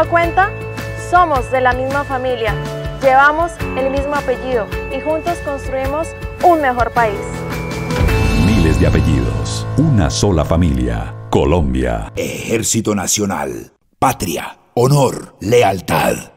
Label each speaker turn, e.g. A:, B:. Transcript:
A: dado cuenta? Somos de la misma familia, llevamos el mismo apellido y juntos construimos un mejor país.
B: Miles de apellidos, una sola familia. Colombia.
C: Ejército Nacional. Patria, honor, lealtad.